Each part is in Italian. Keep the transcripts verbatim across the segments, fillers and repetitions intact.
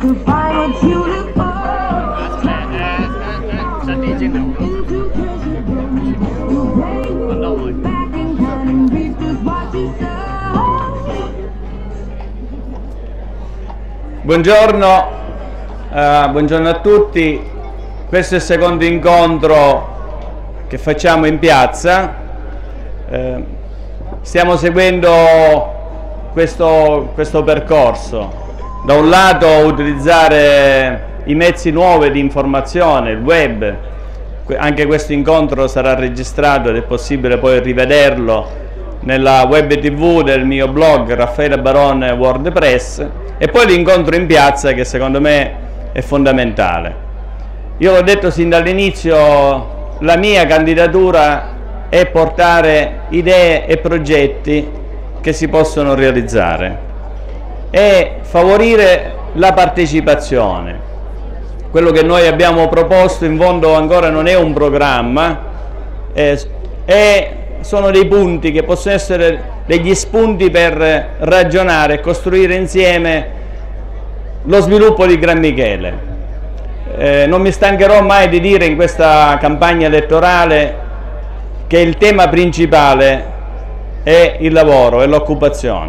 Buongiorno, uh, buongiorno a tutti. Questo è il secondo incontro che facciamo in piazza. Uh, stiamo seguendo questo, questo percorso. Da un lato utilizzare i mezzi nuovi di informazione, il web. Anche questo incontro sarà registrato ed è possibile poi rivederlo nella web tv del mio blog Raffaele Barone WordPress, e poi l'incontro in piazza, che secondo me è fondamentale. Io l'ho detto sin dall'inizio, la mia candidatura è portare idee e progetti che si possono realizzare e favorire la partecipazione. Quello che noi abbiamo proposto in fondo ancora non è un programma, è, è sono dei punti che possono essere degli spunti per ragionare e costruire insieme lo sviluppo di Gran Michele. Eh, non mi stancherò mai di dire in questa campagna elettorale che il tema principale è il lavoro e l'occupazione.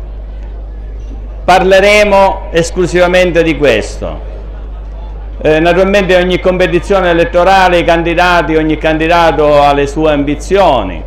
Parleremo esclusivamente di questo. Eh, naturalmente ogni competizione elettorale, i candidati, ogni candidato ha le sue ambizioni.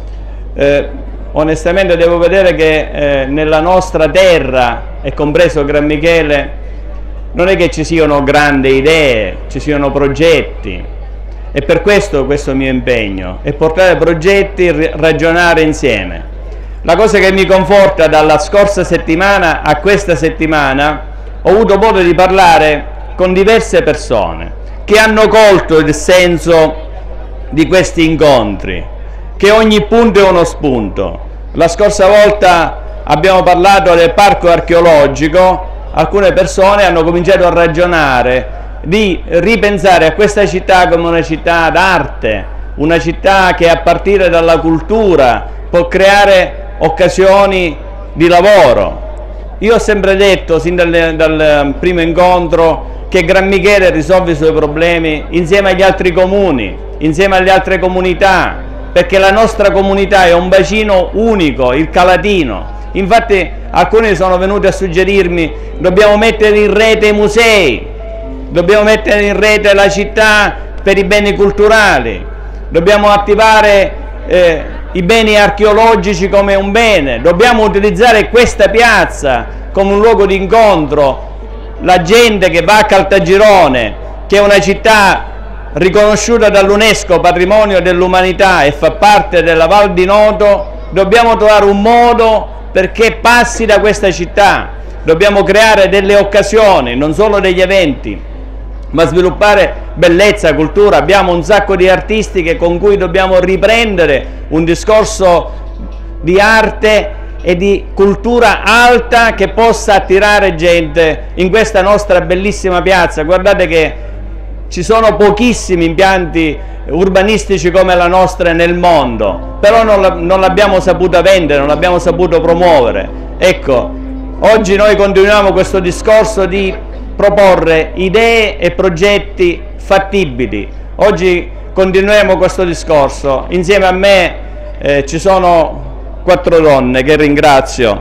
Eh, onestamente devo vedere che eh, nella nostra terra, e compreso Gran Michele, non è che ci siano grandi idee, ci siano progetti, e per questo questo mio impegno è portare progetti, ragionare insieme. La cosa che mi conforta dalla scorsa settimana a questa settimana, ho avuto modo di parlare con diverse persone che hanno colto il senso di questi incontri, che ogni punto è uno spunto. La scorsa volta abbiamo parlato del parco archeologico, alcune persone hanno cominciato a ragionare di ripensare a questa città come una città d'arte, una città che a partire dalla cultura può creare occasioni di lavoro. Io ho sempre detto, sin dal, dal primo incontro, che Gran Michele risolve i suoi problemi insieme agli altri comuni, insieme alle altre comunità, perché la nostra comunità è un bacino unico, il Calatino. Infatti alcuni sono venuti a suggerirmi: dobbiamo mettere in rete i musei, dobbiamo mettere in rete la città per i beni culturali, dobbiamo attivare eh, i beni archeologici come un bene, dobbiamo utilizzare questa piazza come un luogo di incontro. La gente che va a Caltagirone, che è una città riconosciuta dall'UNESCO patrimonio dell'umanità e fa parte della Val di Noto, dobbiamo trovare un modo perché passi da questa città. Dobbiamo creare delle occasioni, non solo degli eventi, ma sviluppare bellezza, cultura. Abbiamo un sacco di artisti che, con cui dobbiamo riprendere un discorso di arte e di cultura alta che possa attirare gente in questa nostra bellissima piazza. Guardate che ci sono pochissimi impianti urbanistici come la nostra nel mondo, però non l'abbiamo saputa vendere, non l'abbiamo saputo promuovere. Ecco, oggi noi continuiamo questo discorso di proporre idee e progetti fattibili. Oggi continueremo questo discorso. Insieme a me eh, ci sono quattro donne che ringrazio.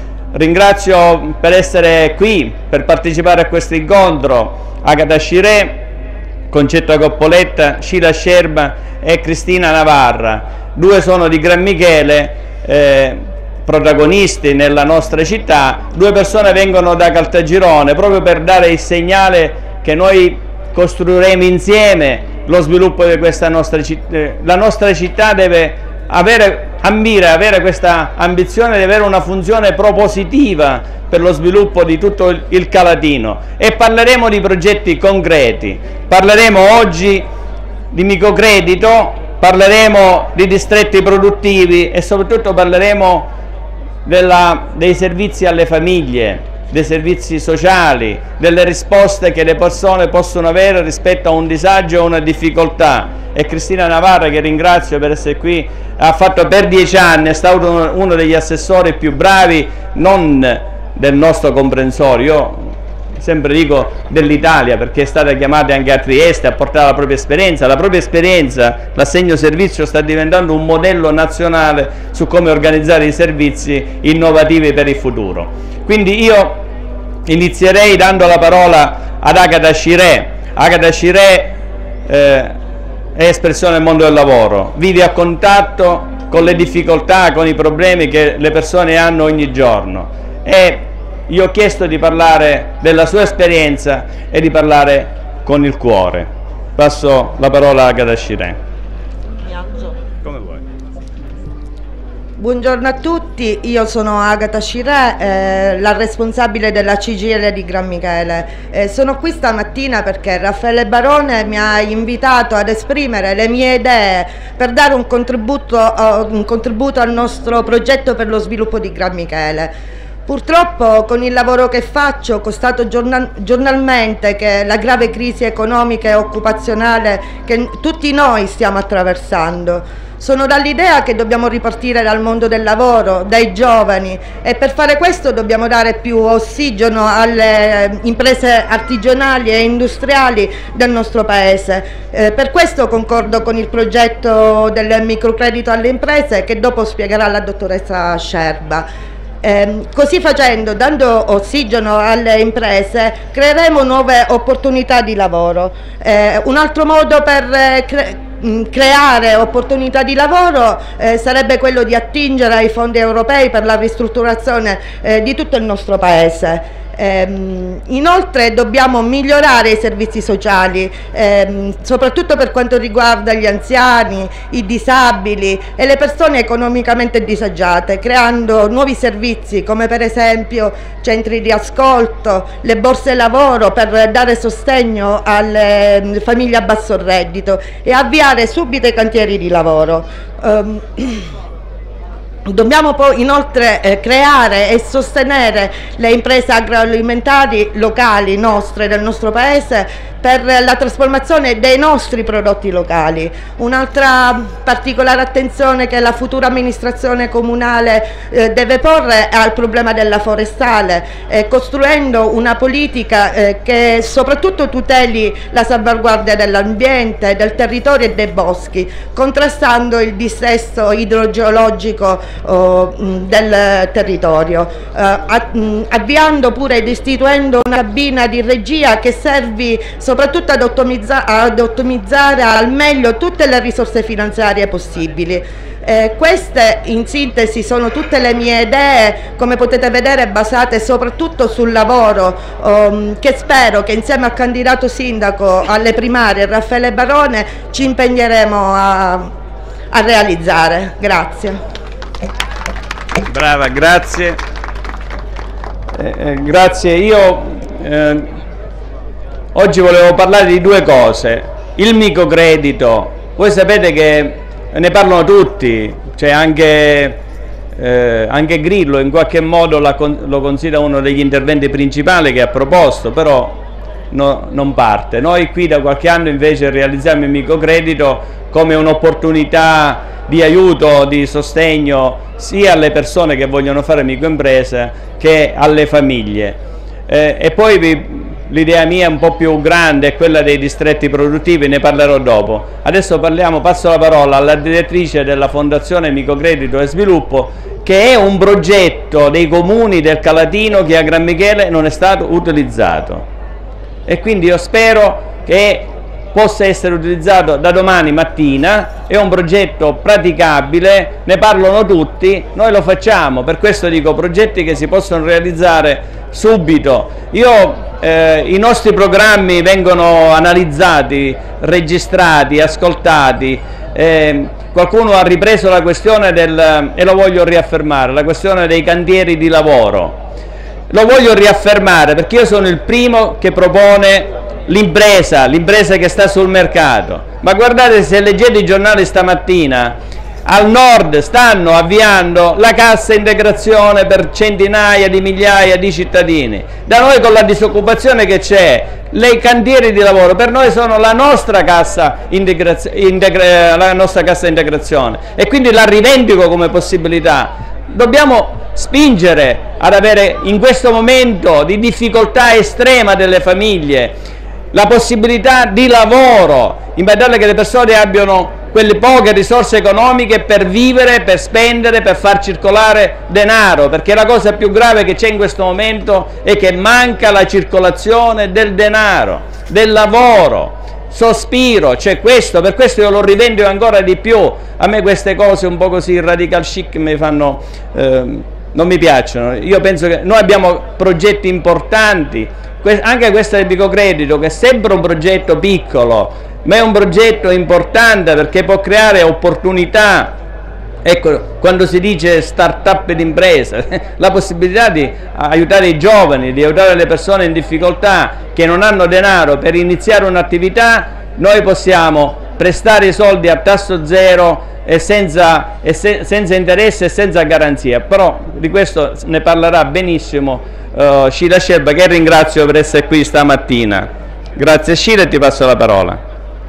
Ringrazio per essere qui, per partecipare a questo incontro, Agata Scirè, Concetta Coppoletta, Scila Scerba e Cristina Navarra. Due sono di Gran Michele, eh, protagonisti nella nostra città. Due persone vengono da Caltagirone proprio per dare il segnale che noi costruiremo insieme lo sviluppo di questa nostra città. La nostra città deve avere, ambire, avere questa ambizione di avere una funzione propositiva per lo sviluppo di tutto il Calatino, e parleremo di progetti concreti. Parleremo oggi di microcredito, parleremo di distretti produttivi e soprattutto parleremo della, dei servizi alle famiglie, dei servizi sociali, delle risposte che le persone possono avere rispetto a un disagio o una difficoltà. E Cristina Navarra, che ringrazio per essere qui, ha fatto per dieci anni, è stato uno degli assessori più bravi, non del nostro comprensorio. Io sempre dico dell'Italia, perché è stata chiamata anche a Trieste a portare la propria esperienza. La propria esperienza, l'assegno servizio sta diventando un modello nazionale su come organizzare i servizi innovativi per il futuro. Quindi io inizierei dando la parola ad Agata Scirè. Agata Scirè eh, è espressione del mondo del lavoro, vive a contatto con le difficoltà, con i problemi che le persone hanno ogni giorno, e io ho chiesto di parlare della sua esperienza e di parlare con il cuore. Passo la parola a Agata Scirè. Come vuoi. Buongiorno a tutti, io sono Agata Scirè, eh, la responsabile della C G I L di Gran Michele. Eh, sono qui stamattina perché Raffaele Barone mi ha invitato ad esprimere le mie idee per dare un contributo, uh, un contributo al nostro progetto per lo sviluppo di Gran Michele. Purtroppo con il lavoro che faccio, constato giornal giornalmente che la grave crisi economica e occupazionale che tutti noi stiamo attraversando. Sono dall'idea che dobbiamo ripartire dal mondo del lavoro, dai giovani, e per fare questo dobbiamo dare più ossigeno alle imprese artigianali e industriali del nostro Paese. Eh, per questo concordo con il progetto del microcredito alle imprese, che dopo spiegherà la dottoressa Scerba. Eh, così facendo, dando ossigeno alle imprese, creeremo nuove opportunità di lavoro. Eh, un altro modo per eh, cre creare opportunità di lavoro eh, sarebbe quello di attingere ai fondi europei per la ristrutturazione eh, di tutto il nostro Paese. Ehm, inoltre dobbiamo migliorare i servizi sociali, ehm, soprattutto per quanto riguarda gli anziani, i disabili e le persone economicamente disagiate, creando nuovi servizi come per esempio centri di ascolto, le borse lavoro per dare sostegno alle famiglie a basso reddito e avviare subito i cantieri di lavoro. Um, Dobbiamo poi inoltre eh, creare e sostenere le imprese agroalimentari locali nostre, del nostro Paese, per la trasformazione dei nostri prodotti locali. Un'altra particolare attenzione che la futura amministrazione comunale eh, deve porre è al problema della forestale, eh, costruendo una politica eh, che soprattutto tuteli la salvaguardia dell'ambiente, del territorio e dei boschi, contrastando il dissesto idrogeologico Oh, del territorio, uh, avviando pure ed istituendo una cabina di regia che servi soprattutto ad, ottimizza ad ottimizzare al meglio tutte le risorse finanziarie possibili. Eh, queste in sintesi sono tutte le mie idee, come potete vedere basate soprattutto sul lavoro um, che spero che insieme al candidato sindaco alle primarie Raffaele Barone ci impegneremo a, a realizzare. Grazie. Brava, grazie. Eh, eh, grazie. Io eh, oggi volevo parlare di due cose. Il microcredito, voi sapete che ne parlano tutti, cioè anche, eh, anche Grillo in qualche modo la, lo considera uno degli interventi principali che ha proposto, però no, non parte. Noi qui da qualche anno invece realizziamo il microcredito come un'opportunità di aiuto, di sostegno sia alle persone che vogliono fare microimprese che alle famiglie. Eh, e poi l'idea mia un po' più grande è quella dei distretti produttivi, ne parlerò dopo. Adesso parliamo, passo la parola alla direttrice della Fondazione Microcredito e Sviluppo, che è un progetto dei comuni del Calatino che a Gran Michele non è stato utilizzato, e quindi io spero che possa essere utilizzato da domani mattina. È un progetto praticabile, ne parlano tutti, noi lo facciamo, per questo dico progetti che si possono realizzare subito. Io, eh, i nostri programmi vengono analizzati, registrati, ascoltati. Eh, qualcuno ha ripreso la questione del, e lo voglio riaffermare, la questione dei cantieri di lavoro. Lo voglio riaffermare perché io sono il primo che propone l'impresa, l'impresa che sta sul mercato. Ma guardate, se leggete i giornali stamattina, al nord stanno avviando la cassa integrazione per centinaia di migliaia di cittadini. Da noi, con la disoccupazione che c'è, le cantieri di lavoro per noi sono la nostra cassa integra la nostra cassa integrazione, e quindi la rivendico come possibilità. Dobbiamo spingere ad avere in questo momento di difficoltà estrema delle famiglie la possibilità di lavoro, in modo tale che le persone abbiano quelle poche risorse economiche per vivere, per spendere, per far circolare denaro, perché la cosa più grave che c'è in questo momento è che manca la circolazione del denaro, del lavoro. Sospiro, c'è questo, per questo io lo rivendico ancora di più. A me queste cose un po' così radical chic mi fanno, eh, non mi piacciono. Io penso che noi abbiamo progetti importanti, anche questo del microcredito, che sembra un progetto piccolo, ma è un progetto importante perché può creare opportunità. Ecco, quando si dice start-up d'impresa, la possibilità di aiutare i giovani, di aiutare le persone in difficoltà che non hanno denaro per iniziare un'attività, noi possiamo prestare i soldi a tasso zero e senza, e se, senza interesse e senza garanzia. Però di questo ne parlerà benissimo uh, Scilla Scelba, che ringrazio per essere qui stamattina. Grazie Scilla e ti passo la parola.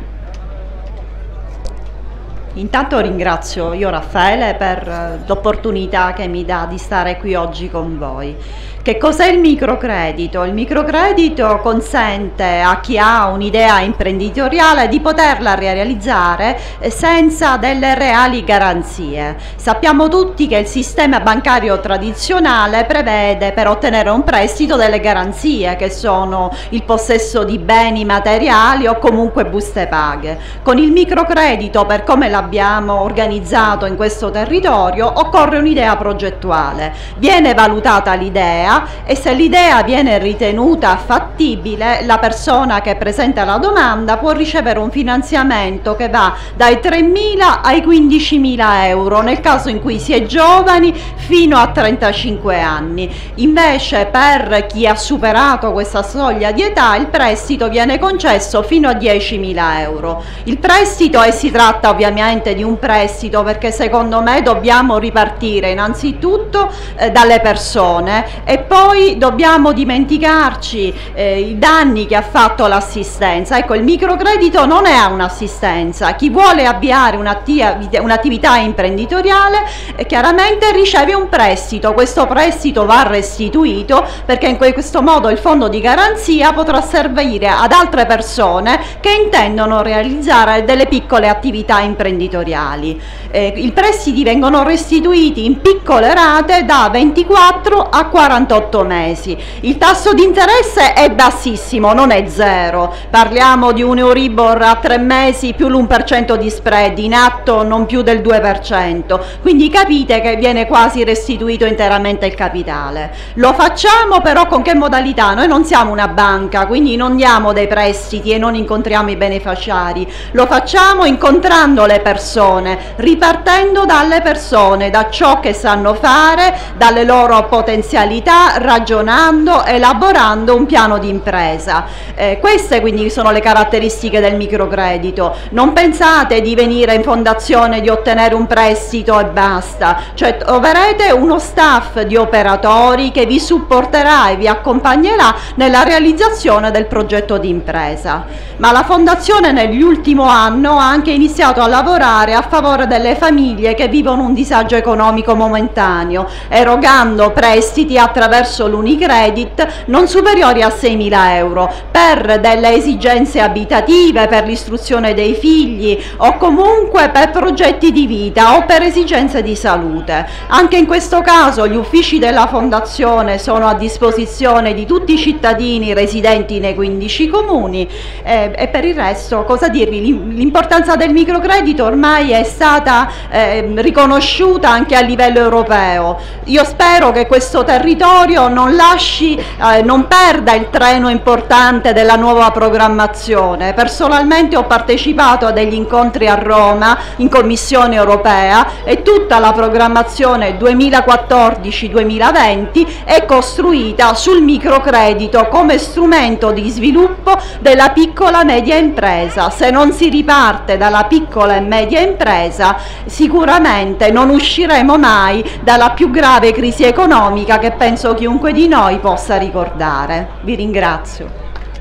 Intanto ringrazio io Raffaele per l'opportunità che mi dà di stare qui oggi con voi. Che cos'è il microcredito? Il microcredito consente a chi ha un'idea imprenditoriale di poterla realizzare senza delle reali garanzie. Sappiamo tutti che il sistema bancario tradizionale prevede per ottenere un prestito delle garanzie, che sono il possesso di beni materiali o comunque buste paghe. Con il microcredito, per come l'abbiamo organizzato in questo territorio, occorre un'idea progettuale. Viene valutata l'idea e se l'idea viene ritenuta fattibile, la persona che presenta la domanda può ricevere un finanziamento che va dai tremila ai quindicimila euro nel caso in cui si è giovani fino a trentacinque anni. Invece per chi ha superato questa soglia di età il prestito viene concesso fino a diecimila euro. Il prestito, e si tratta ovviamente di un prestito perché secondo me dobbiamo ripartire innanzitutto eh, dalle persone e poi dobbiamo dimenticarci eh, i danni che ha fatto l'assistenza. Ecco, il microcredito non è un'assistenza. Chi vuole avviare un'attività imprenditoriale eh, chiaramente riceve un prestito. Questo prestito va restituito perché in questo modo il fondo di garanzia potrà servire ad altre persone che intendono realizzare delle piccole attività imprenditoriali. Eh, I prestiti vengono restituiti in piccole rate da ventiquattro a quarantotto mesi. Il tasso di interesse è bassissimo, non è zero. Parliamo di un Euribor a tre mesi più l'uno per cento di spread, in atto non più del due per cento. Quindi capite che viene quasi restituito interamente il capitale. Lo facciamo però con che modalità? Noi non siamo una banca, quindi non diamo dei prestiti e non incontriamo i beneficiari. Lo facciamo incontrando le persone, ripartendo dalle persone, da ciò che sanno fare, dalle loro potenzialità, ragionando, elaborando un piano di impresa. Eh, queste quindi sono le caratteristiche del microcredito. Non pensate di venire in fondazione, di ottenere un prestito e basta, cioè troverete uno staff di operatori che vi supporterà e vi accompagnerà nella realizzazione del progetto di impresa. Ma la fondazione nell'ultimo anno ha anche iniziato a lavorare a favore delle famiglie che vivono un disagio economico momentaneo, erogando prestiti attraverso l'Unicredit non superiori a seimila euro per delle esigenze abitative, per l'istruzione dei figli o comunque per progetti di vita o per esigenze di salute. Anche in questo caso gli uffici della fondazione sono a disposizione di tutti i cittadini residenti nei quindici comuni eh, e per il resto cosa dirvi? L'importanza del microcredito ormai è stata eh, riconosciuta anche a livello europeo. Io spero che questo territorio non lasci, eh, non perda il treno importante della nuova programmazione. Personalmente ho partecipato a degli incontri a Roma in Commissione europea e tutta la programmazione duemilaquattordici duemilaventi è costruita sul microcredito come strumento di sviluppo della piccola e media impresa. Se non si riparte dalla piccola e media impresa sicuramente non usciremo mai dalla più grave crisi economica che penso chiunque di noi possa ricordare. Vi ringrazio.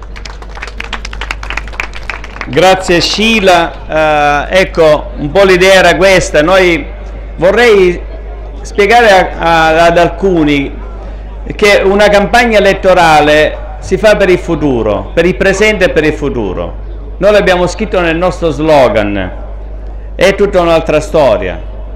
Grazie Scilla, uh, ecco un po' l'idea era questa. Noi vorrei spiegare a, a, ad alcuni che una campagna elettorale si fa per il futuro, per il presente e per il futuro. Noi l'abbiamo scritto nel nostro slogan, è tutta un'altra storia.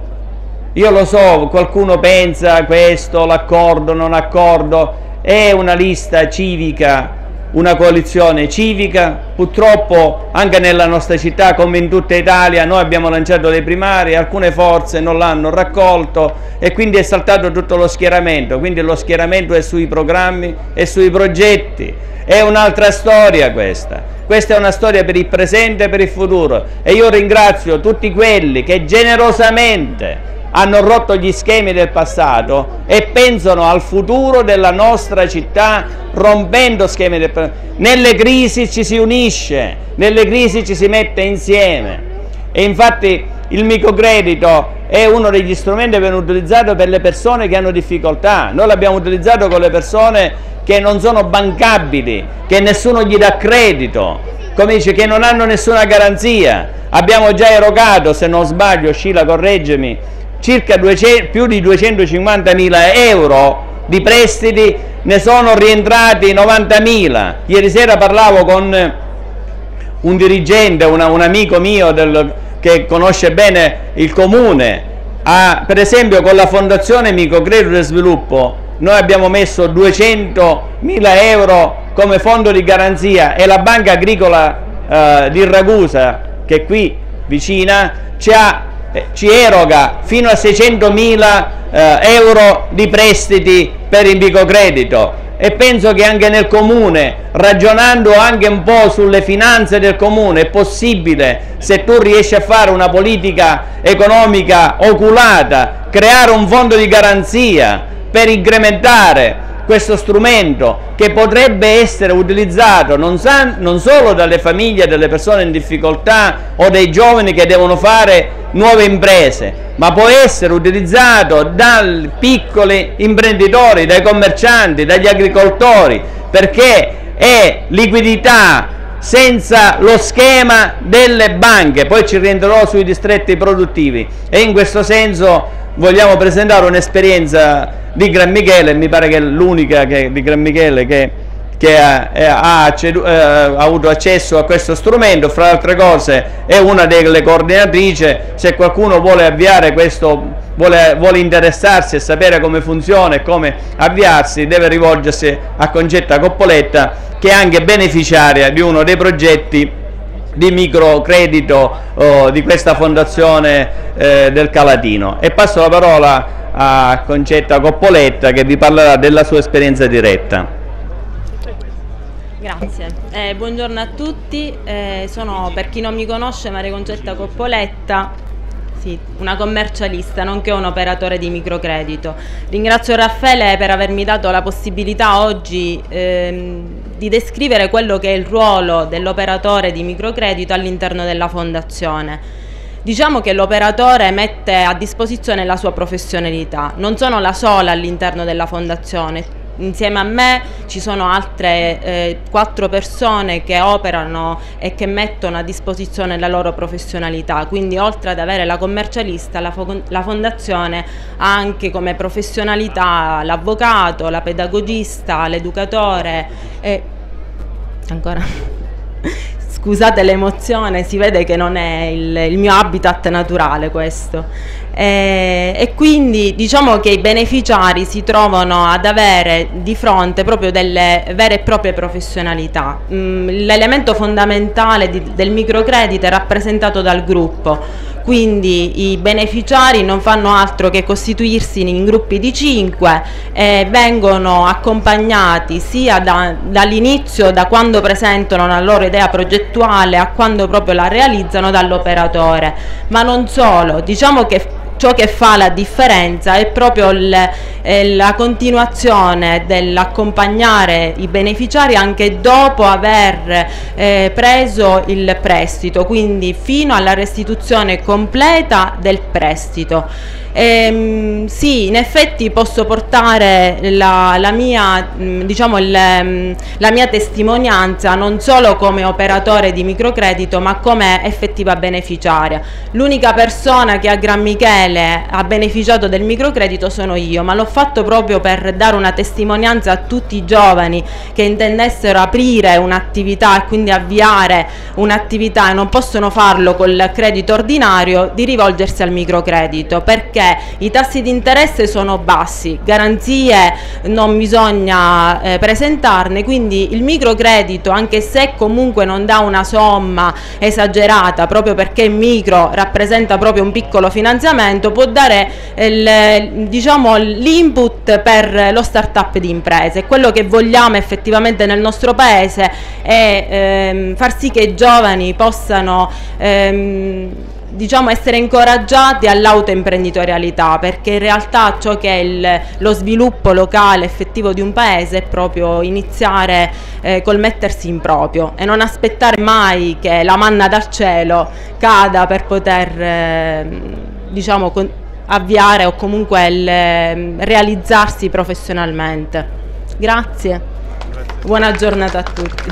Io lo so, qualcuno pensa questo, l'accordo, non accordo, è una lista civica, una coalizione civica. Purtroppo anche nella nostra città, come in tutta Italia, noi abbiamo lanciato le primarie, alcune forze non l'hanno raccolto e quindi è saltato tutto lo schieramento, quindi lo schieramento è sui programmi e sui progetti. È un'altra storia questa, questa è una storia per il presente e per il futuro, e io ringrazio tutti quelli che generosamente hanno rotto gli schemi del passato e pensano al futuro della nostra città rompendo schemi del passato. Nelle crisi ci si unisce, nelle crisi ci si mette insieme, e infatti il microcredito è uno degli strumenti che viene utilizzato per le persone che hanno difficoltà. Noi l'abbiamo utilizzato con le persone che non sono bancabili, che nessuno gli dà credito, come dice, che non hanno nessuna garanzia. Abbiamo già erogato, se non sbaglio, Scila correggimi, circa duecento, più di duecentocinquantamila euro di prestiti, ne sono rientrati novantamila. Ieri sera parlavo con un dirigente, una, un amico mio del, che conosce bene il comune, a, per esempio con la Fondazione Microcredito e Sviluppo noi abbiamo messo duecentomila euro come fondo di garanzia, e la Banca Agricola eh, di Ragusa, che è qui vicina, ci, ha, eh, ci eroga fino a seicentomila eh, euro di prestiti per il microcredito. E penso che anche nel comune, ragionando anche un po' sulle finanze del comune, è possibile, se tu riesci a fare una politica economica oculata, creare un fondo di garanzia per incrementare questo strumento che potrebbe essere utilizzato non, non solo dalle famiglie delle persone in difficoltà o dai giovani che devono fare nuove imprese, ma può essere utilizzato dai piccoli imprenditori, dai commercianti, dagli agricoltori, perché è liquidità senza lo schema delle banche. Poi ci rientrerò sui distretti produttivi, e in questo senso vogliamo presentare un'esperienza di Gran Michele. Mi pare che è l'unica di Gran Michele che, che ha, ha, accedu, eh, ha avuto accesso a questo strumento. Fra le altre cose è una delle coordinatrici. Se qualcuno vuole avviare questo, vuole, vuole interessarsi e sapere come funziona e come avviarsi, deve rivolgersi a Concetta Coppoletta, che è anche beneficiaria di uno dei progetti di microcredito oh, di questa fondazione eh, del Calatino. E passo la parola a Concetta Coppoletta, che vi parlerà della sua esperienza diretta. Grazie, eh, buongiorno a tutti, eh, sono, per chi non mi conosce, Maria Concetta Coppoletta, sì, una commercialista nonché un operatore di microcredito. Ringrazio Raffaele per avermi dato la possibilità oggi ehm, di descrivere quello che è il ruolo dell'operatore di microcredito all'interno della fondazione. Diciamo che l'operatore mette a disposizione la sua professionalità, non sono la sola all'interno della fondazione. Insieme a me ci sono altre eh, quattro persone che operano e che mettono a disposizione la loro professionalità, quindi oltre ad avere la commercialista, la, fo la fondazione ha anche come professionalità l'avvocato, la pedagogista, l'educatore e ancora... Scusate l'emozione, si vede che non è il, il mio habitat naturale questo. E, e quindi diciamo che i beneficiari si trovano ad avere di fronte proprio delle vere e proprie professionalità. Mm, l'elemento fondamentale di, del microcredito è rappresentato dal gruppo. Quindi i beneficiari non fanno altro che costituirsi in gruppi di cinque e vengono accompagnati sia da, dall'inizio, da quando presentano la loro idea progettuale a quando proprio la realizzano, dall'operatore. Ma non solo, diciamo che ciò che fa la differenza è proprio il, eh, la continuazione dell'accompagnare i beneficiari anche dopo aver eh, preso il prestito, quindi fino alla restituzione completa del prestito. Ehm, sì, in effetti posso portare la, la, mia, diciamo, il, la mia testimonianza non solo come operatore di microcredito ma come effettiva beneficiaria. L'unica persona che a Gran Michele ha beneficiato del microcredito sono io, ma l'ho fatto proprio per dare una testimonianza a tutti i giovani che intendessero aprire un'attività e quindi avviare un'attività e non possono farlo col credito ordinario, di rivolgersi al microcredito, perché i tassi di interesse sono bassi, garanzie non bisogna eh, presentarne, quindi il microcredito, anche se comunque non dà una somma esagerata, proprio perché micro rappresenta proprio un piccolo finanziamento, può dare il, diciamo, l'input per lo start-up di imprese. Quello che vogliamo effettivamente nel nostro paese è ehm, far sì che i giovani possano ehm, diciamo essere incoraggiati all'autoimprenditorialità, perché in realtà ciò che è il, lo sviluppo locale effettivo di un paese è proprio iniziare eh, col mettersi in proprio e non aspettare mai che la manna dal cielo cada per poter eh, diciamo con, avviare o comunque il, eh, realizzarsi professionalmente. Grazie, buona giornata a tutti.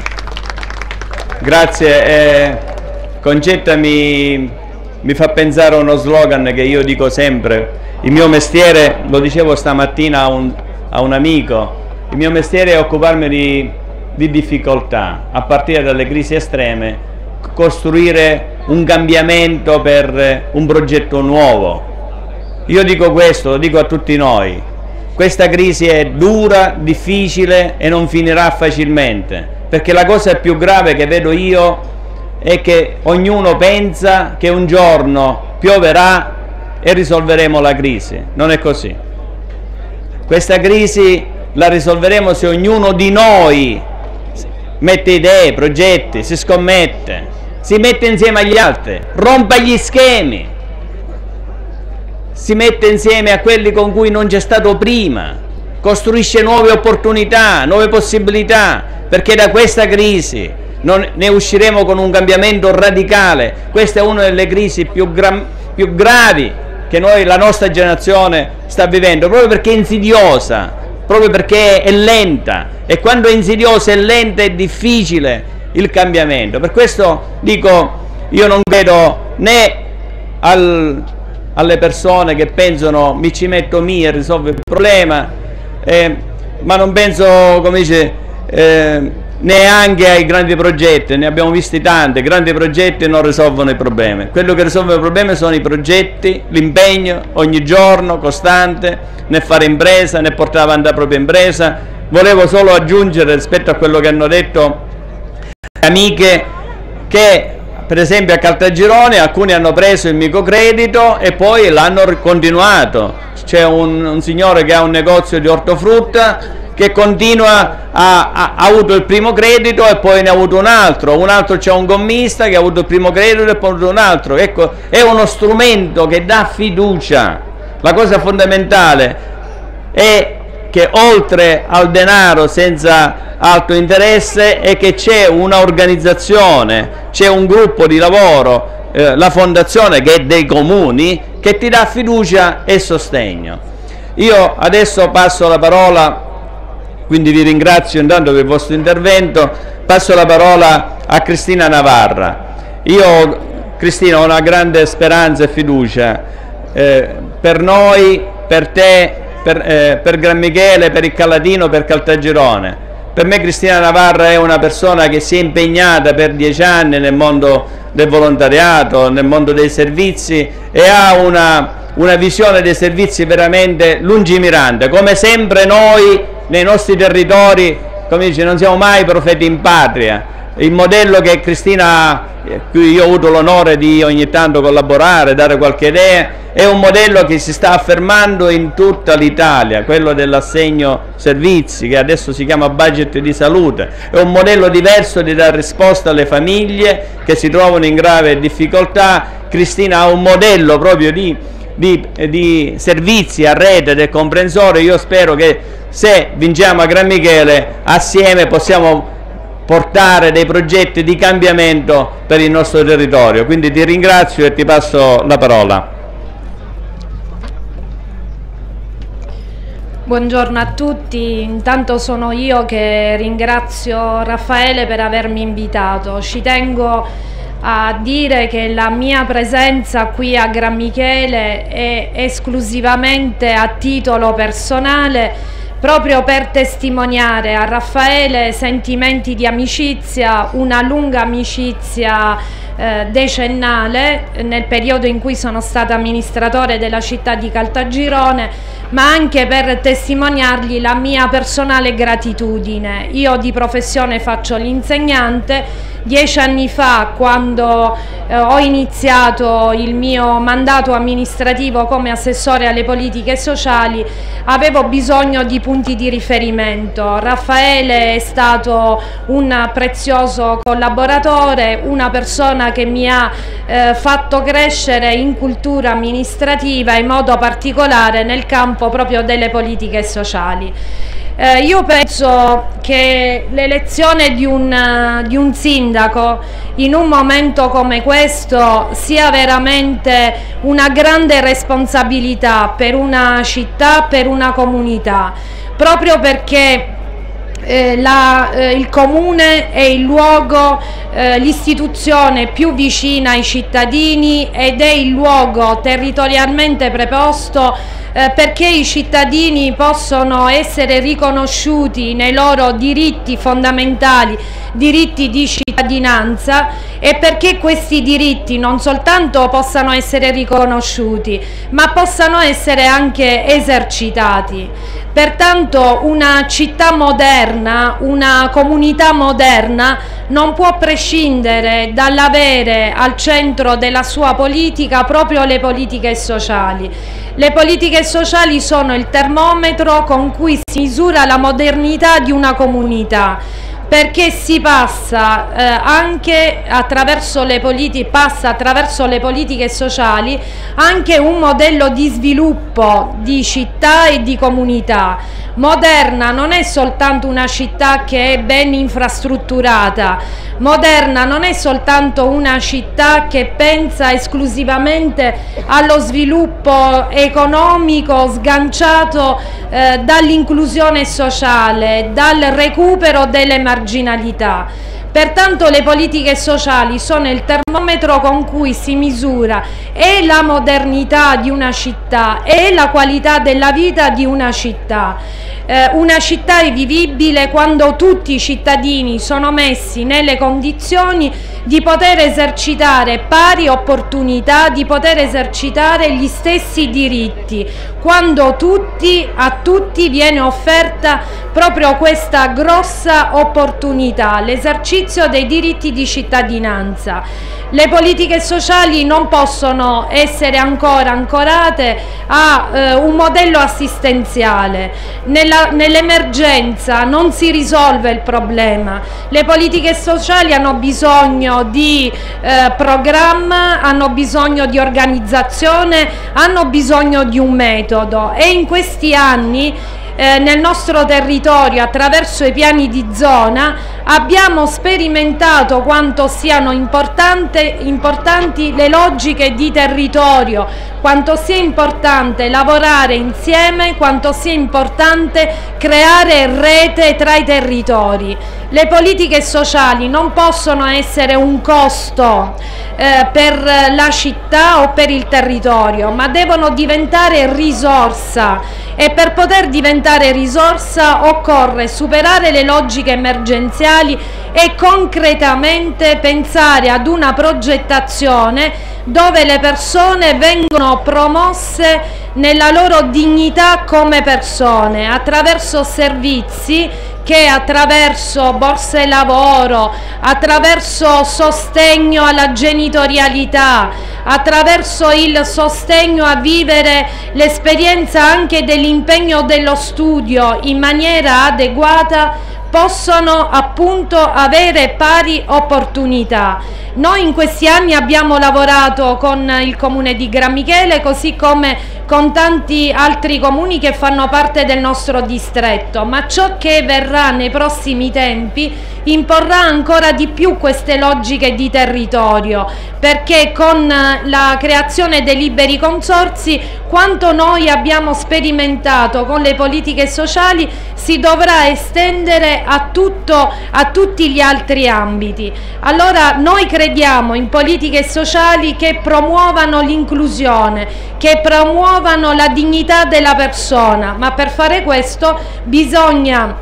Grazie. eh, Concetta mi Mi fa pensare a uno slogan che io dico sempre: il mio mestiere, lo dicevo stamattina a un, a un amico, il mio mestiere è occuparmi di, di difficoltà, a partire dalle crisi estreme, costruire un cambiamento per un progetto nuovo. Io dico questo, lo dico a tutti noi: questa crisi è dura, difficile e non finirà facilmente, perché la cosa più grave che vedo io è che ognuno pensa che un giorno pioverà e risolveremo la crisi. Non è così. Questa crisi la risolveremo se ognuno di noi mette idee, progetti, si scommette, si mette insieme agli altri, rompa gli schemi, si mette insieme a quelli con cui non c'è stato prima, costruisce nuove opportunità, nuove possibilità, perché da questa crisi non ne usciremo con un cambiamento radicale. Questa è una delle crisi più, gra più gravi che noi, la nostra generazione, sta vivendo, proprio perché è insidiosa, proprio perché è lenta, e quando è insidiosa e lenta è difficile il cambiamento. Per questo dico, io non credo né al, alle persone che pensano mi ci metto mia e risolvo il problema, eh, ma non penso, come dice, eh, neanche ai grandi progetti. Ne abbiamo visti tanti. Grandi progetti non risolvono i problemi. Quello che risolve i problemi sono i progetti, l'impegno ogni giorno costante nel fare impresa, nel portare avanti la propria impresa. Volevo solo aggiungere, rispetto a quello che hanno detto amiche, che per esempio a Caltagirone alcuni hanno preso il microcredito e poi l'hanno continuato. C'è un, un signore che ha un negozio di ortofrutta che continua a, a, ha avuto il primo credito e poi ne ha avuto un altro, un altro c'è un gommista che ha avuto il primo credito e poi ha avuto un altro. Ecco, è uno strumento che dà fiducia. La cosa fondamentale è che oltre al denaro senza alto interesse è che c'è un'organizzazione, c'è un gruppo di lavoro, eh, la fondazione, che è dei comuni, che ti dà fiducia e sostegno. Io adesso passo la parola, quindi vi ringrazio intanto per il vostro intervento, passo la parola a Cristina Navarra. Io, Cristina, ho una grande speranza e fiducia eh, per noi, per te, per, eh, per Gran Michele, per il Calatino, per Caltagirone. Per me Cristina Navarra è una persona che si è impegnata per dieci anni nel mondo del volontariato, nel mondo dei servizi, e ha una, una visione dei servizi veramente lungimirante. Come sempre noi nei nostri territori, come dice, non siamo mai profeti in patria. Il modello che Cristina, cui io ho avuto l'onore di ogni tanto collaborare, dare qualche idea, è un modello che si sta affermando in tutta l'Italia, quello dell'assegno servizi, che adesso si chiama budget di salute. È un modello diverso di dare risposta alle famiglie che si trovano in grave difficoltà. Cristina ha un modello proprio di, di, di servizi a rete del comprensore. Io spero che se vinciamo a Gran Michele assieme possiamo portare dei progetti di cambiamento per il nostro territorio. Quindi ti ringrazio e ti passo la parola. Buongiorno a tutti, intanto sono io che ringrazio Raffaele per avermi invitato. Ci tengo a dire che la mia presenza qui a Gran Michele è esclusivamente a titolo personale, proprio per testimoniare a Raffaele sentimenti di amicizia, una lunga amicizia eh, decennale nel periodo in cui sono stata amministratore della città di Caltagirone, ma anche per testimoniargli la mia personale gratitudine. Io di professione faccio l'insegnante. Dieci anni fa, quando eh, ho iniziato il mio mandato amministrativo come assessore alle politiche sociali, avevo bisogno di punti di riferimento. Raffaele è stato un prezioso collaboratore, una persona che mi ha eh, fatto crescere in cultura amministrativa, in modo particolare nel campo proprio delle politiche sociali. Eh, io penso che l'elezione di un, di un sindaco in un momento come questo sia veramente una grande responsabilità per una città, per una comunità, proprio perché Eh, la, eh, il comune è il luogo, eh, l'istituzione più vicina ai cittadini ed è il luogo territorialmente preposto eh, perché i cittadini possono essere riconosciuti nei loro diritti fondamentali, diritti di cittadinanza, e perché questi diritti non soltanto possano essere riconosciuti, ma possano essere anche esercitati. Pertanto una città moderna, una comunità moderna non può prescindere dall'avere al centro della sua politica proprio le politiche sociali. Le politiche sociali sono il termometro con cui si misura la modernità di una comunità, perché si passa eh, anche attraverso le politiche, passa attraverso le politiche sociali anche un modello di sviluppo di città e di comunità. Moderna non è soltanto una città che è ben infrastrutturata, moderna non è soltanto una città che pensa esclusivamente allo sviluppo economico sganciato eh, dall'inclusione sociale, dal recupero delle marginalità. Pertanto le politiche sociali sono il termometro con cui si misura e la modernità di una città e la qualità della vita di una città. Eh, una città è vivibile quando tutti i cittadini sono messi nelle condizioni di poter esercitare pari opportunità, di poter esercitare gli stessi diritti, quando tutti, a tutti viene offerta proprio questa grossa opportunità, l'esercizio dei diritti di cittadinanza. Le politiche sociali non possono essere ancora ancorate a eh, un modello assistenziale. Nell'emergenza non si risolve il problema. Le politiche sociali hanno bisogno di eh, programma, hanno bisogno di organizzazione, hanno bisogno di un metodo, e in questi anni Eh, nel nostro territorio, attraverso i piani di zona, abbiamo sperimentato quanto siano importante, importanti le logiche di territorio, quanto sia importante lavorare insieme, quanto sia importante creare rete tra i territori. Le politiche sociali non possono essere un costo eh, per la città o per il territorio, ma devono diventare risorsa, e per poter diventare risorsa occorre superare le logiche emergenziali e concretamente pensare ad una progettazione dove le persone vengono promosse nella loro dignità come persone, attraverso servizi che attraverso borse lavoro, attraverso sostegno alla genitorialità, attraverso il sostegno a vivere l'esperienza anche dell'impegno dello studio in maniera adeguata, possono appunto avere pari opportunità. Noi in questi anni abbiamo lavorato con il Comune di Gran Michele, così come con tanti altri comuni che fanno parte del nostro distretto, ma ciò che verrà nei prossimi tempi imporrà ancora di più queste logiche di territorio, perché con la creazione dei liberi consorzi, quanto noi abbiamo sperimentato con le politiche sociali si dovrà estendere a, tutto, a tutti gli altri ambiti. Allora noi crediamo in politiche sociali che promuovano l'inclusione, che promuovano la dignità della persona, ma per fare questo bisogna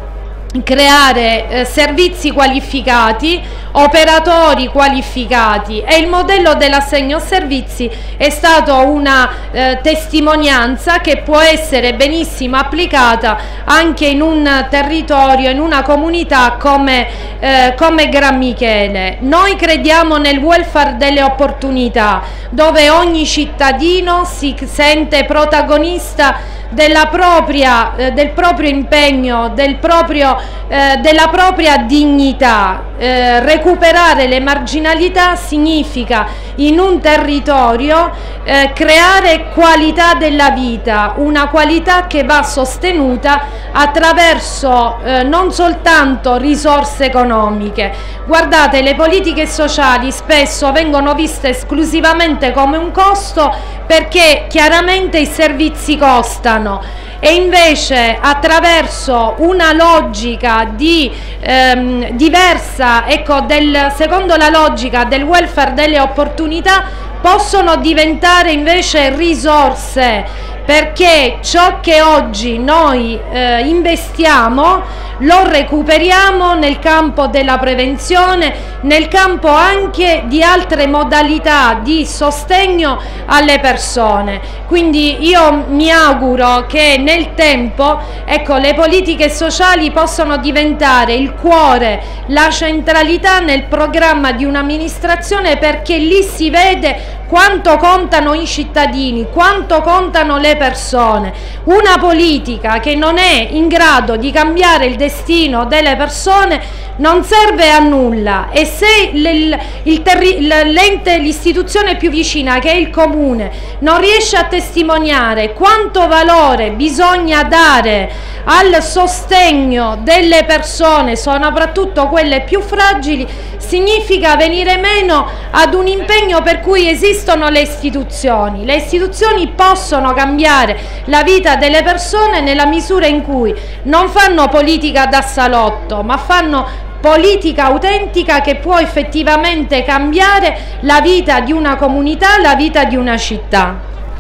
creare eh, servizi qualificati, operatori qualificati, e il modello dell'assegno servizi è stato una eh, testimonianza che può essere benissimo applicata anche in un territorio, in una comunità come, eh, come Gran Michele. Noi crediamo nel welfare delle opportunità, dove ogni cittadino si sente protagonista della propria, eh, del proprio impegno, del proprio, eh, della propria dignità. Eh, recuperare le marginalità significa in un territorio eh, creare qualità della vita, una qualità che va sostenuta attraverso eh, non soltanto risorse economiche. Guardate, le politiche sociali spesso vengono viste esclusivamente come un costo, perché chiaramente i servizi costano, e invece attraverso una logica di, ehm, diversa, ecco, del, secondo la logica del welfare delle opportunità, possono diventare invece risorse, perché ciò che oggi noi eh, investiamo lo recuperiamo nel campo della prevenzione, nel campo anche di altre modalità di sostegno alle persone. Quindi io mi auguro che nel tempo, ecco, le politiche sociali possano diventare il cuore, la centralità nel programma di un'amministrazione, perché lì si vede quanto contano i cittadini, quanto contano le persone. Una politica che non è in grado di cambiare il destino delle persone non serve a nulla, e se l'ente, l'istituzione più vicina, che è il comune, non riesce a testimoniare quanto valore bisogna dare al sostegno delle persone, soprattutto quelle più fragili, significa venire meno ad un impegno per cui esistono le istituzioni. Le istituzioni possono cambiare la vita delle persone nella misura in cui non fanno politica da salotto, ma fanno politica autentica che può effettivamente cambiare la vita di una comunità, la vita di una città.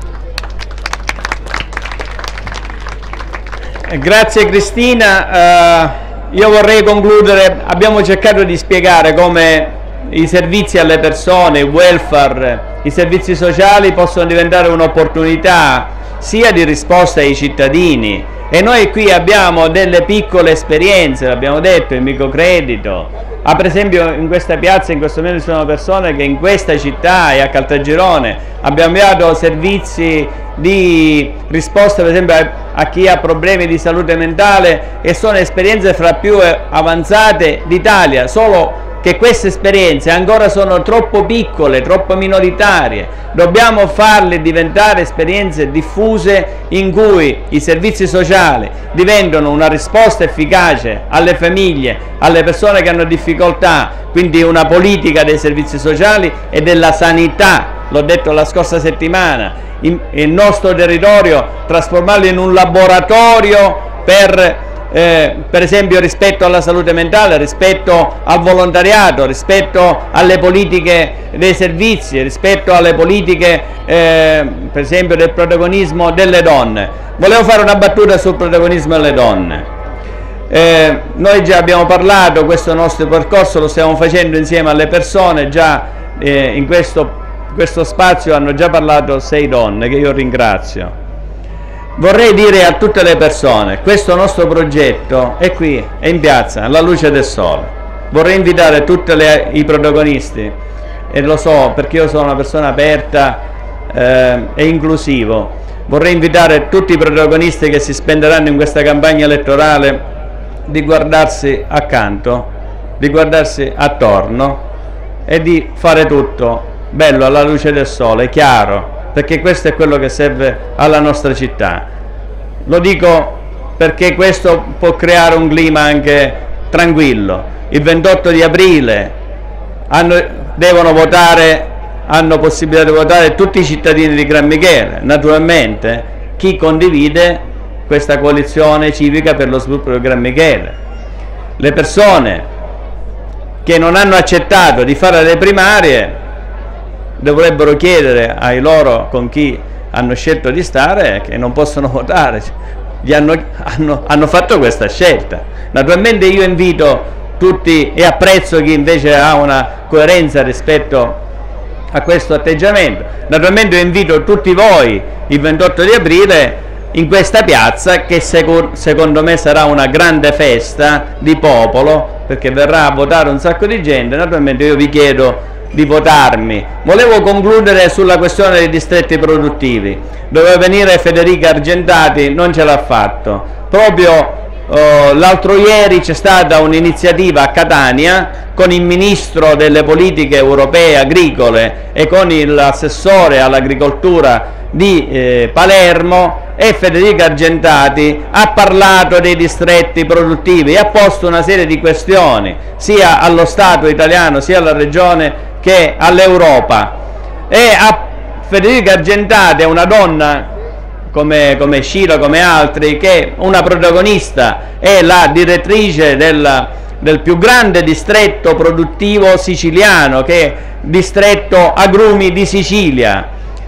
Grazie Cristina. Uh, io vorrei concludere. Abbiamo cercato di spiegare come i servizi alle persone, il welfare, i servizi sociali possono diventare un'opportunità sia di risposta ai cittadini, e noi qui abbiamo delle piccole esperienze, l'abbiamo detto, il microcredito. Ah, per esempio in questa piazza in questo momento ci sono persone che in questa città e a Caltagirone abbiamo avviato servizi di risposta, per esempio, a, a chi ha problemi di salute mentale, e sono esperienze fra più avanzate d'Italia, solo che queste esperienze ancora sono troppo piccole, troppo minoritarie. Dobbiamo farle diventare esperienze diffuse, in cui i servizi sociali diventano una risposta efficace alle famiglie, alle persone che hanno difficoltà, quindi una politica dei servizi sociali e della sanità. L'ho detto la scorsa settimana, in, il nostro territorio trasformarlo in un laboratorio per Eh, per esempio rispetto alla salute mentale, rispetto al volontariato, rispetto alle politiche dei servizi, rispetto alle politiche eh, per esempio del protagonismo delle donne. Volevo fare una battuta sul protagonismo delle donne. Eh, noi già abbiamo parlato, questo nostro percorso lo stiamo facendo insieme alle persone, già eh, in questo, questo spazio hanno già parlato sei donne, che io ringrazio. Vorrei dire a tutte le persone, questo nostro progetto è qui, è in piazza, alla luce del sole. Vorrei invitare tutti i protagonisti, e lo so perché io sono una persona aperta eh, e inclusivo, vorrei invitare tutti i protagonisti che si spenderanno in questa campagna elettorale di guardarsi accanto, di guardarsi attorno e di fare tutto bello alla luce del sole, chiaro, perché questo è quello che serve alla nostra città. Lo dico perché questo può creare un clima anche tranquillo. Il ventotto di aprile hanno, devono votare, hanno possibilità di votare tutti i cittadini di Gran Michele, naturalmente chi condivide questa coalizione civica per lo sviluppo di Gran Michele. Le persone che non hanno accettato di fare le primarie dovrebbero chiedere ai loro con chi hanno scelto di stare che non possono votare, gli hanno, hanno, hanno fatto questa scelta. Naturalmente io invito tutti e apprezzo chi invece ha una coerenza rispetto a questo atteggiamento. Naturalmente io invito tutti voi il ventotto di aprile in questa piazza che secondo me sarà una grande festa di popolo, perché verrà a votare un sacco di gente. Naturalmente io vi chiedo di votarmi. Volevo concludere sulla questione dei distretti produttivi. Doveva venire Federica Argentati, non ce l'ha fatto. Proprio Uh, l'altro ieri c'è stata un'iniziativa a Catania con il ministro delle politiche europee agricole e con l'assessore all'agricoltura di eh, Palermo, e Federica Argentati ha parlato dei distretti produttivi e ha posto una serie di questioni sia allo Stato italiano sia alla Regione che all'Europa. E a Federica Argentati è una donna come, come Scila, come altri, che una protagonista, è la direttrice del, del più grande distretto produttivo siciliano, che è Distretto Agrumi di Sicilia,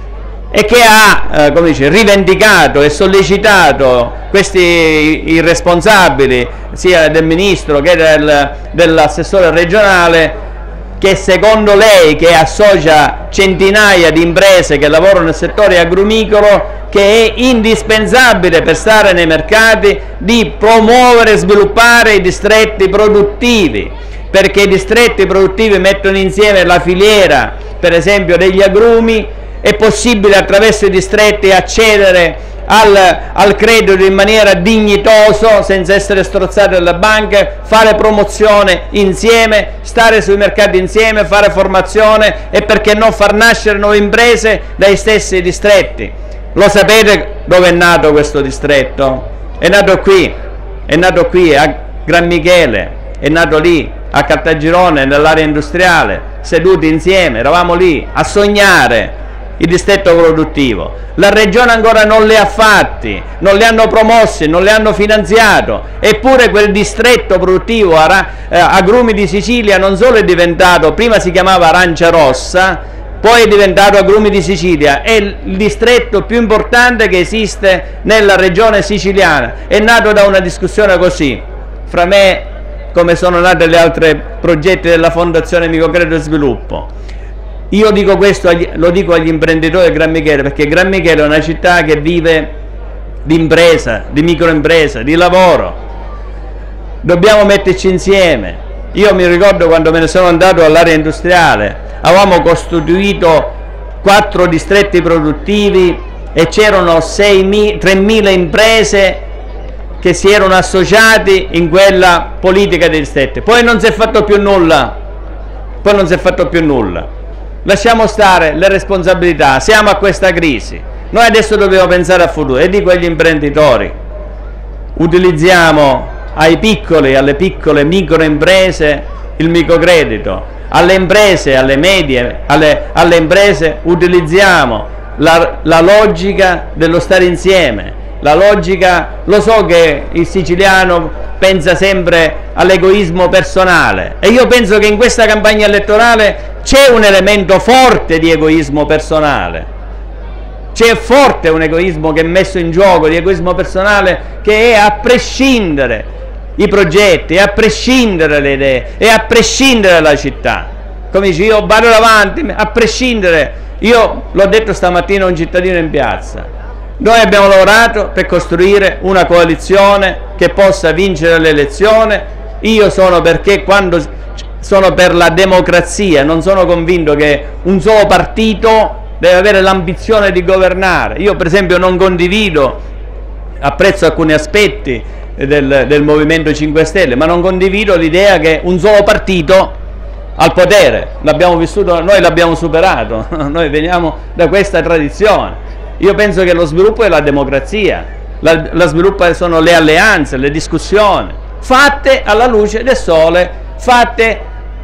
e che ha eh, come dice, rivendicato e sollecitato questi i responsabili sia del ministro che del, dell'assessore regionale, che secondo lei, che associa centinaia di imprese che lavorano nel settore agrumicolo, che è indispensabile per stare nei mercati, di promuovere e sviluppare i distretti produttivi, perché i distretti produttivi mettono insieme la filiera, per esempio degli agrumi. È possibile attraverso i distretti accedere al, al credito in maniera dignitosa, senza essere strozzati dalle banche, fare promozione insieme, stare sui mercati insieme, fare formazione e perché no far nascere nuove imprese dai stessi distretti. Lo sapete dove è nato questo distretto? È nato qui, è nato qui a Gran Michele, è nato lì a Caltagirone, nell'area industriale, seduti insieme, eravamo lì a sognare il distretto produttivo. La regione ancora non li ha fatti, non li hanno promossi, non li hanno finanziato, eppure quel distretto produttivo eh, Agrumi di Sicilia non solo è diventato, prima si chiamava Arancia Rossa, poi è diventato Agrumi di Sicilia, è il distretto più importante che esiste nella regione siciliana. È nato da una discussione così, fra me, come sono nati gli altri progetti della Fondazione Microcredito e Sviluppo. Io dico questo, lo dico agli imprenditori di Gran Michele, perché Gran Michele è una città che vive di impresa, di microimpresa, di lavoro. Dobbiamo metterci insieme. Io mi ricordo quando me ne sono andato all'area industriale, avevamo costituito quattro distretti produttivi e c'erano tremila imprese che si erano associati in quella politica dei distretti. Poi non si è fatto più nulla, poi non si è fatto più nulla. Lasciamo stare le responsabilità, siamo a questa crisi, noi adesso dobbiamo pensare al futuro. E dico agli imprenditori, utilizziamo ai piccoli, alle piccole microimprese il microcredito, alle imprese, alle medie, alle, alle imprese utilizziamo la, la logica dello stare insieme, la logica, lo so che il siciliano pensa sempre all'egoismo personale, e io penso che in questa campagna elettorale c'è un elemento forte di egoismo personale, c'è forte un egoismo che è messo in gioco, di egoismo personale, che è a prescindere i progetti, a prescindere le idee, e a prescindere la città. Come dici, io vado davanti, a prescindere. Io l'ho detto stamattina a un cittadino in piazza, noi abbiamo lavorato per costruire una coalizione che possa vincere l'elezione. Io sono perché quando sono per la democrazia, non sono convinto che un solo partito deve avere l'ambizione di governare. Io per esempio non condivido, apprezzo alcuni aspetti del, del Movimento cinque Stelle, ma non condivido l'idea che un solo partito al potere, l'abbiamo vissuto, noi l'abbiamo superato, noi veniamo da questa tradizione. Io penso che lo sviluppo è la democrazia, la, la sviluppo sono le alleanze, le discussioni, fatte alla luce del sole, fatte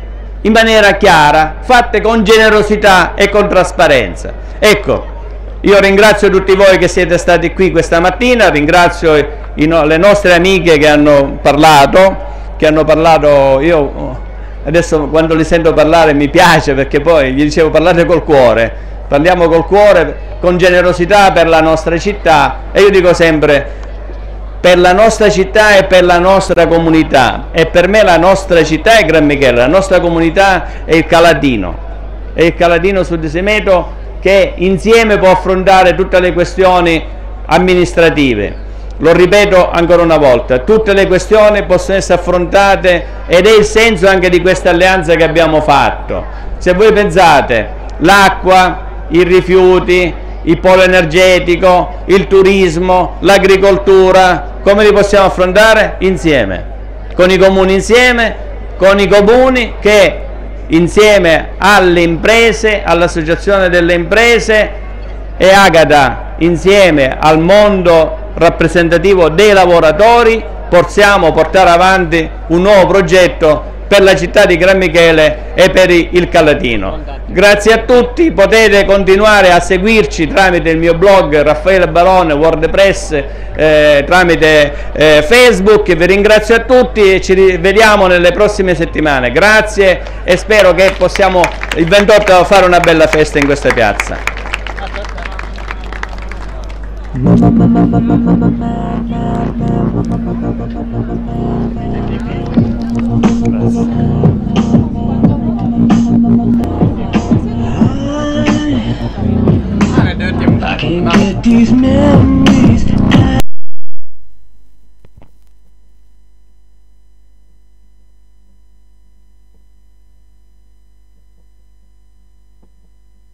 in maniera chiara, fatte con generosità e con trasparenza. Ecco, io ringrazio tutti voi che siete stati qui questa mattina, ringrazio i, no, le nostre amiche che hanno parlato, che hanno parlato, io adesso quando li sento parlare mi piace perché poi gli dicevo parlate col cuore, parliamo col cuore, con generosità per la nostra città, e io dico sempre per la nostra città e per la nostra comunità, e per me la nostra città è Gran Michele, la nostra comunità è il Calatino, è il Calatino Sud Simeto, che insieme può affrontare tutte le questioni amministrative. Lo ripeto ancora una volta, tutte le questioni possono essere affrontate, ed è il senso anche di questa alleanza che abbiamo fatto. Se voi pensate, l'acqua, i rifiuti, il polo energetico, il turismo, l'agricoltura, come li possiamo affrontare? Insieme, con i comuni insieme, con i comuni che insieme alle imprese, all'associazione delle imprese e Agata insieme al mondo rappresentativo dei lavoratori possiamo portare avanti un nuovo progetto per la città di Gran Michele e per il Calatino. Grazie a tutti, potete continuare a seguirci tramite il mio blog Raffaele Barone, WordPress, eh, tramite eh, Facebook. Vi ringrazio a tutti e ci vediamo nelle prossime settimane. Grazie e spero che possiamo il ventotto fare una bella festa in questa piazza. I can get these men